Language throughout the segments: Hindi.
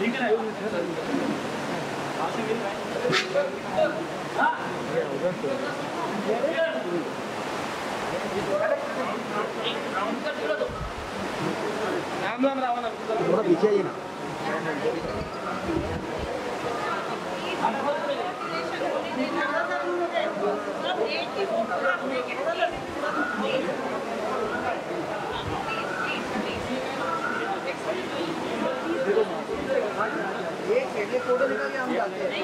थोड़ा पीछे आइए ना। एक फोटो निकाल के हम जाते हैं।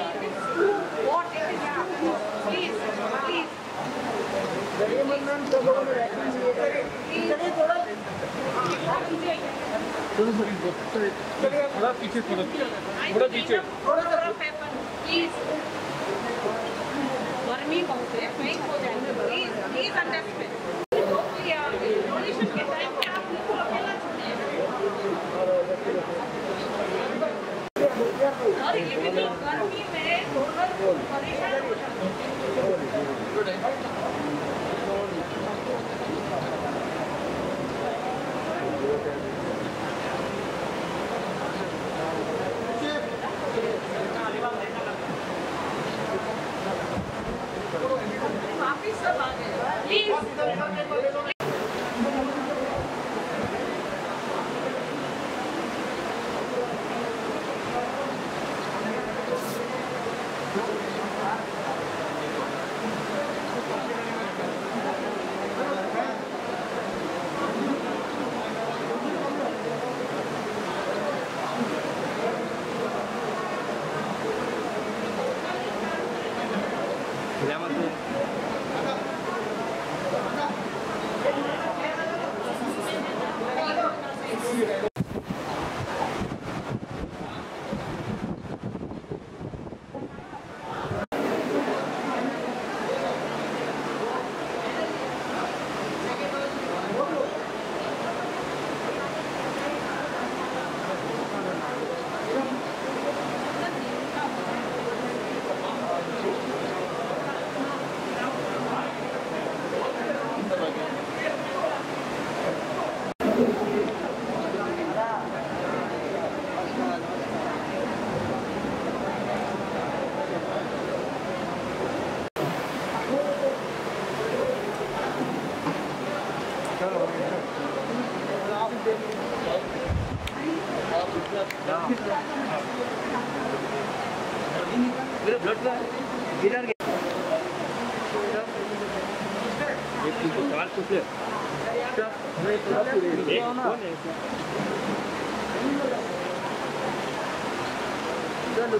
थोड़ा पीछे थोड़ा पीछे गर्मी बहुत है, फेंक हो जाएंगे, प्लीज अंडरस्टैंड। पॉल्यूशन के टाइम पे आप उनको अकेला छोड़िए। और ये भी तो गर्मी में परेशान हो जाते हैं। वापिस सब आ गए, प्लीज। मेरा ब्लड का गिरर गया। एक तो चार कुछ नहीं थोड़ा पूरे चलो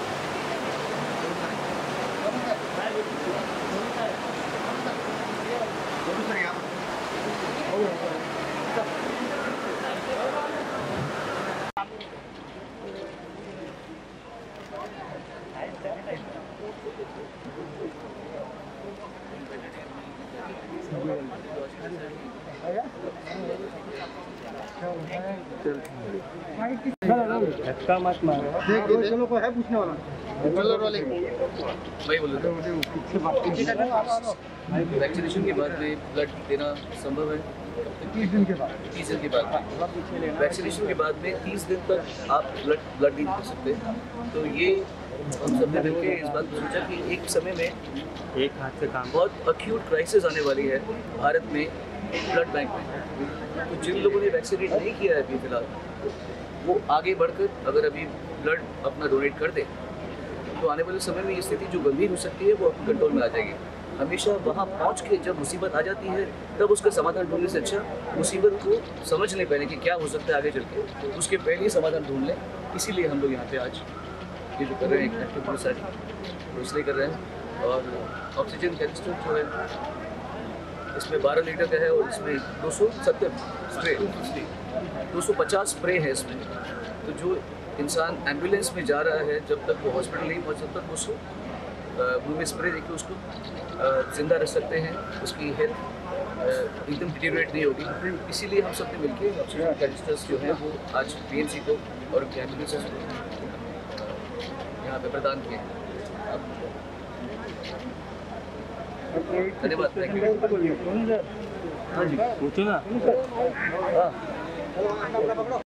धक्का मत मारो। चलो कोई है पूछने वाला? वही बोल रहा था। वैक्सीनेशन के बाद में ब्लड देना संभव है 30 दिन के बाद। 30 दिन के बाद वैक्सीनेशन के बाद में 30 दिन तक आप ब्लड नहीं दे सकते। तो ये हम सब ने मिलकर इस बात को सोचा कि एक समय में एक हाथ से काम बहुत अक्यूट क्राइसिस आने वाली है भारत में ब्लड बैंक में। तो जिन लोगों ने वैक्सीनेट नहीं किया है अभी फिलहाल, वो आगे बढ़कर अगर अभी ब्लड अपना डोनेट कर दे तो आने वाले समय में ये स्थिति जो गंभीर हो सकती है वो कंट्रोल में आ जाएगी। हमेशा वहाँ पहुँच के जब मुसीबत आ जाती है तब उसका समाधान ढूंढने से अच्छा मुसीबत को समझ लें पहले कि क्या हो सकता है आगे चल के, तो उसके पहले ही समाधान ढूंढ लें। इसीलिए हम लोग यहाँ पे आज ये जो कर रहे हैं एक पूरी सारी तो इसलिए कर रहे हैं। और ऑक्सीजन कैनिस्टर जो है इसमें 12 लीटर का है और इसमें 270 स्प्रे 250 स्प्रे है इसमें। तो जो इंसान एम्बुलेंस में जा रहा है जब तक वो हॉस्पिटल नहीं पहुँच तब तक उसको मुँह में स्प्रे देकर उसको जिंदा रख सकते हैं, उसकी हेल्थ एकदम डिटेरियोरेट नहीं होगी। इसीलिए हम सब ने मिलकर ऑक्सीजन कैनिस्टर्स जो है वो आज पीएमसी को और उनके एम्बुलेंसेस को यहाँ पे प्रदान किए। धन्यवाद। पूछो ना।